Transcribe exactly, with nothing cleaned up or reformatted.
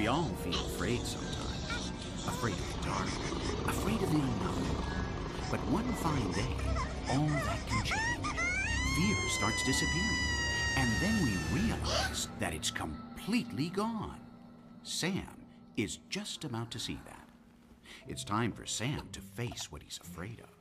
all feel afraid sometimes. Afraid of the dark, afraid of the unknown. But one fine day, all that can change. Fear starts disappearing, and then we realize that it's completely gone. Sam is just about to see that. It's time for Sam to face what he's afraid of.